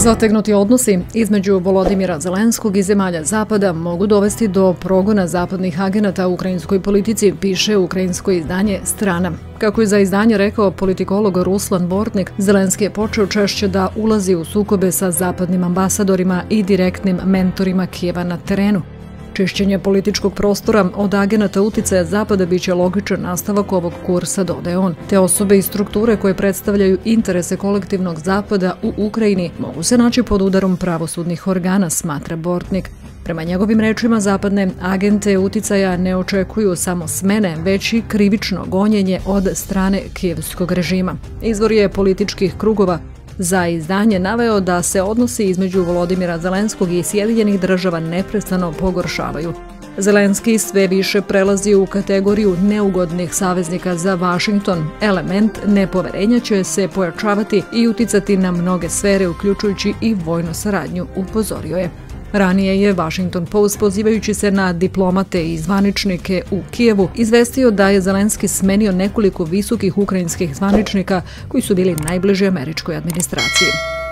Zategnuti odnosi između Volodimira Zelenskog i zemalja Zapada mogu dovesti do progona zapadnih agenata u ukrajinskoj politici, piše ukrajinsko izdanje Strana. Kako je za izdanje rekao politikolog Ruslan Bortnik, Zelenski je počeo češće da ulazi u sukobe sa zapadnim ambasadorima i direktnim mentorima Kijeva na terenu. Čišćenje političkog prostora od agenata uticaja Zapada biće logičan nastavak ovog kursa, dodaje on. Te osobe i strukture koje predstavljaju interese kolektivnog Zapada u Ukrajini mogu se naći pod udarom pravosudnih organa, smatra Bortnik. Prema njegovim rečima, zapadne agente uticaja ne očekuju samo smene, već i krivično gonjenje od strane kijevskog režima. Izvor je političkih krugova za izdanje naveo da se odnosi između Volodimira Zelenskog i Sjedinjenih Država neprestano pogoršavaju. Zelenski sve više prelazi u kategoriju neugodnih saveznika za Vašington. Element nepoverenja će se pojačavati i uticati na mnoge sfere, uključujući i vojnu saradnju, upozorio je. Ranije je Washington Post, pozivajući se na diplomate i zvaničnike u Kijevu, izvestio da je Zelenski smenio nekoliko visokih ukrajinskih zvaničnika koji su bili najbliži američkoj administraciji.